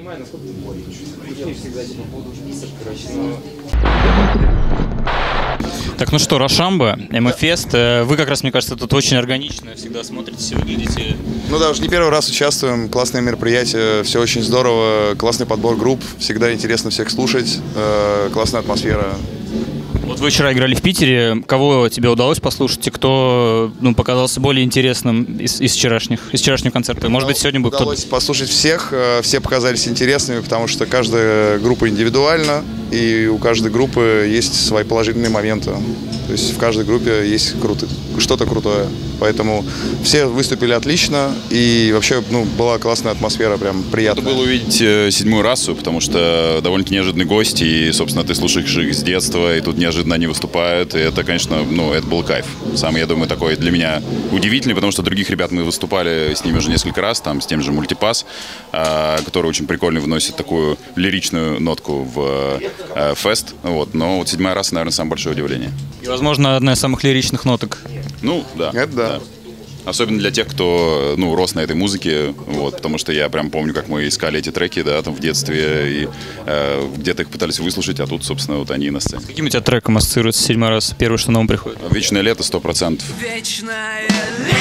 понимаю, насколько ты более всегда типа буду список, короче, но... Так, ну что, Рошамба, МФест, вы как раз, мне кажется, тут очень органично всегда смотритесь и выглядите. Ну да, уже не первый раз участвуем, классное мероприятие, все очень здорово, классный подбор групп, всегда интересно всех слушать, классная атмосфера. Вот вы вчера играли в Питере, кого тебе удалось послушать и кто показался более интересным из вчерашнего концерта? Может быть, сегодня будет кто-то? Удалось послушать всех, все показались интересными, потому что каждая группа индивидуальна, и у каждой группы есть свои положительные моменты. То есть в каждой группе есть что-то крутое. Поэтому все выступили отлично, и вообще была классная атмосфера, прям приятно. Это было увидеть седьмую расу, потому что довольно-таки неожиданный гость, и, собственно, ты слушаешь их с детства, и тут неожиданно они выступают, и это, конечно, это был кайф. Сам, я думаю, такой для меня удивительный, потому что других ребят мы выступали с ними уже несколько раз, там, с тем же Мультипас, который очень прикольно вносит такую лиричную нотку в фест, но вот седьмая раса, наверное, самое большое удивление. И, возможно, одна из самых лиричных ноток. Ну, да. Это да. Особенно для тех, кто, рос на этой музыке, потому что я прям помню, как мы искали эти треки, там в детстве, и где-то их пытались выслушать, а тут, собственно, вот они на сцене. С каким у тебя треком ассоциируется седьмая раз? Первое, что на ум приходит? «Вечное лето» 100%. Вечное лето.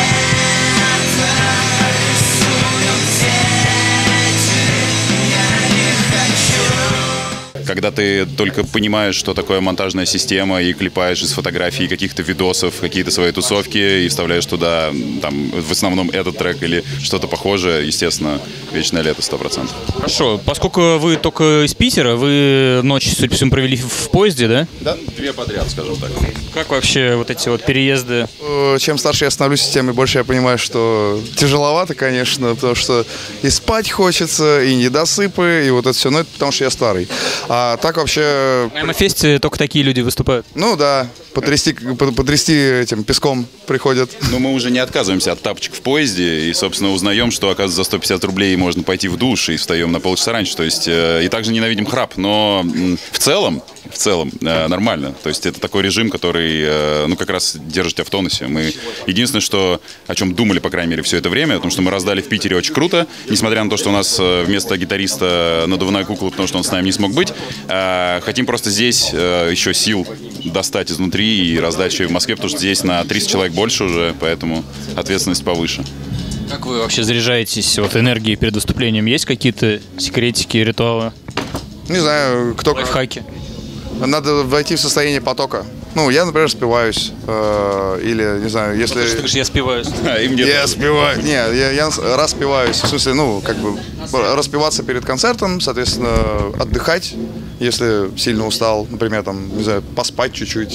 Когда ты только понимаешь, что такое монтажная система, и клепаешь из фотографий каких-то видосов, какие-то свои тусовки, и вставляешь туда, там, в основном этот трек или что-то похожее, естественно, «Вечное лето» 100%. Хорошо, поскольку вы только из Питера, вы ночь, судя по всему, провели в поезде, да? Да, 2 подряд, скажем так. Как вообще вот эти вот переезды? Чем старше я становлюсь, тем и больше я понимаю, что тяжеловато, конечно, потому что и спать хочется, и недосыпы, и вот это все, но это потому что я старый. А так вообще... На МФесте только такие люди выступают? Ну да, потрясти этим песком приходят. Но мы уже не отказываемся от тапочек в поезде и, собственно, узнаем, что, оказывается, за 150 рублей можно пойти в душ и встаем на полчаса раньше. То есть, и также ненавидим храп, но в целом нормально. То есть это такой режим, который, как раз держит тебя в тонусе. Мы единственное, о чем думали, по крайней мере, все это время, потому что мы раздали в Питере очень круто, несмотря на то, что у нас вместо гитариста надувная кукла, потому что он с нами не смог быть. Хотим просто здесь еще сил достать изнутри и раздать еще и в Москве, потому что здесь на 300 человек больше уже, поэтому ответственность повыше. Как вы вообще заряжаетесь энергией перед выступлением? Есть какие-то секретики, ритуалы? Не знаю, кто... Лайфхаки? Надо войти в состояние потока. Я, например, спиваюсь. Или, не знаю, если... Ты говоришь, я спиваюсь. Я спиваюсь. Не, я распиваюсь. В смысле, распиваться перед концертом, соответственно, отдыхать, если сильно устал, например, там, не знаю, поспать чуть-чуть.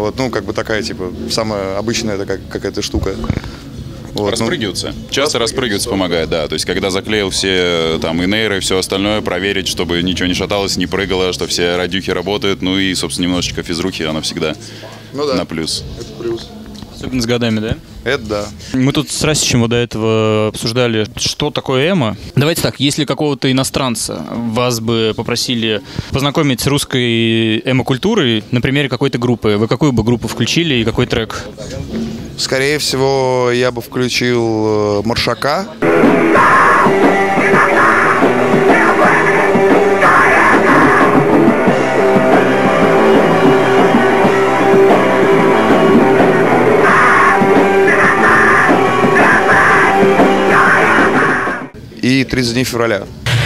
Такая, самая обычная какая-то штука. Распрыгиваться. Часто распрыгиваться помогает, да. То есть, когда заклеил все там инейры и все остальное, проверить, чтобы ничего не шаталось, не прыгало, что все радюхи работают. И, собственно, немножечко физрухи, она всегда на плюс. Это плюс. Особенно с годами, да? Это да. Мы тут с Расичем до этого обсуждали, что такое эмо. Давайте так, если какого-то иностранца вас бы попросили познакомить с русской эмо-культурой на примере какой-то группы, вы какую бы группу включили и какой трек? Скорее всего, я бы включил Маршака. И 30 дней февраля.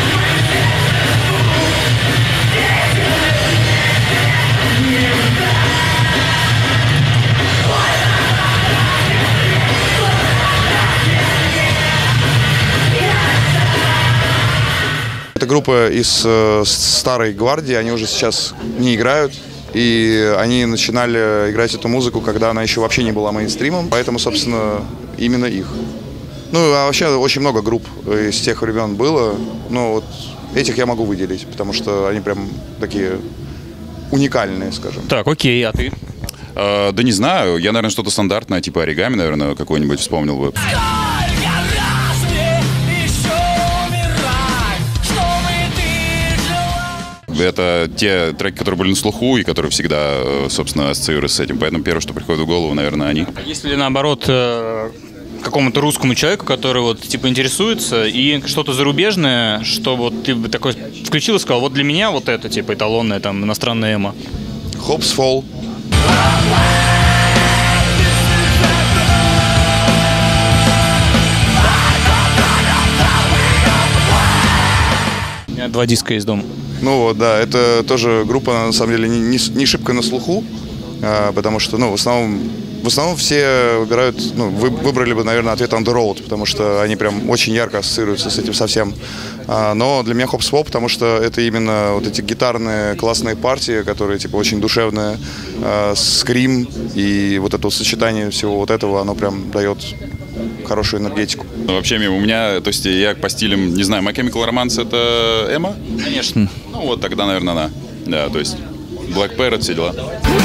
Это группа из старой гвардии, они уже сейчас не играют. И они начинали играть эту музыку, когда она еще вообще не была мейнстримом. Поэтому, собственно, именно их. А вообще очень много групп из тех времен было. Но вот этих я могу выделить, потому что они прям такие уникальные, скажем. Так, окей, а ты? Да не знаю, я, наверное, что-то стандартное, типа «Оригами», наверное, какой-нибудь вспомнил бы. Это те треки, которые были на слуху и которые всегда, собственно, ассоциируются с этим. Поэтому первое, что приходит в голову, наверное, они. А если наоборот какому-то русскому человеку, который вот типа интересуется, и что-то зарубежное, что вот ты бы такой включил и сказал, вот для меня вот это типа эталонное там иностранное эмо. Hope's Fall. У меня 2 диска есть дома. Ну вот, да, это тоже группа, на самом деле, не шибко на слуху, потому что, ну, в основном все выбирают, ну, выбрали бы, наверное, ответ On The Road, потому что они прям очень ярко ассоциируются с этим совсем. Но для меня Hope's Fall, потому что это именно вот эти гитарные классные партии, которые, типа, очень душевные, скрим, и вот это вот сочетание всего вот этого, оно прям дает хорошую энергетику. Вообще, у меня, то есть я по стилям, не знаю, My Chemical Romance это эмо? Конечно. Ну вот тогда, наверное, она. Да, то есть Black Parrot, все дела.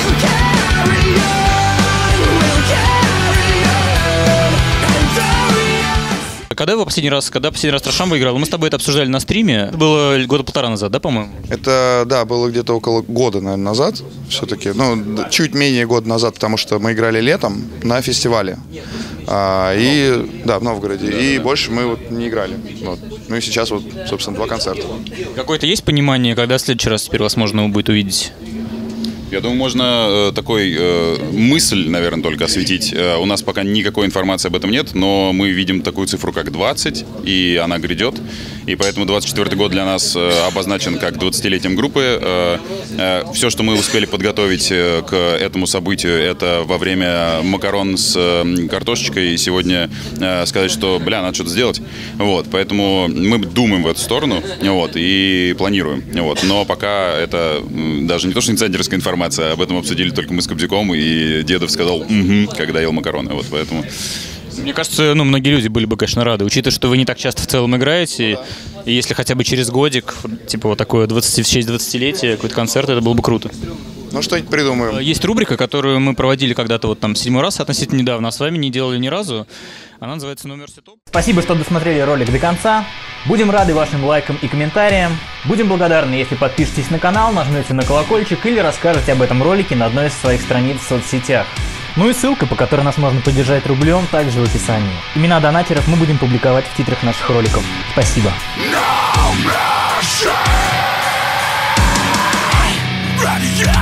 Когда последний раз Трошамбо играл? Мы с тобой это обсуждали на стриме. Это было 1.5 года назад, да, по-моему? Это, да, было где-то около года, наверное, назад. Все-таки, ну, чуть менее года назад, потому что мы играли летом на фестивале. И, да, в Новгороде. И больше мы вот не играли. Вот. Ну и сейчас вот, собственно, 2 концерта. Какое-то есть понимание, когда в следующий раз теперь вас можно будет увидеть? Я думаю, можно такой мысль, наверное, только осветить. У нас пока никакой информации об этом нет, но мы видим такую цифру, как 20, и она грядет. И поэтому 24-й год для нас обозначен как 20-летием группы. Все, что мы успели подготовить к этому событию, это во время макарон с картошечкой. И сегодня сказать, что, надо что-то сделать. Вот, поэтому мы думаем в эту сторону, вот, и планируем. Вот. Но пока это даже не то, что инсайдерская информация, об этом обсудили только мы с Кобзяком, и Дедов сказал «угу», когда ел макароны. Вот, поэтому... Мне кажется, многие люди были бы, конечно, рады, учитывая, что вы не так часто в целом играете, и если хотя бы через годик, типа вот такое 20-20-летие, какой-то концерт, это было бы круто. Ну, что-нибудь придумаем. Есть рубрика, которую мы проводили когда-то вот там 7-й раз, относительно недавно, а с вами не делали ни разу. Она называется «No Mercy Top». Спасибо, что досмотрели ролик до конца. Будем рады вашим лайкам и комментариям. Будем благодарны, если подпишетесь на канал, нажмете на колокольчик или расскажете об этом ролике на одной из своих страниц в соцсетях. Ну и ссылка, по которой нас можно поддержать рублем, также в описании. Имена донатеров мы будем публиковать в титрах наших роликов. Спасибо. No mercy.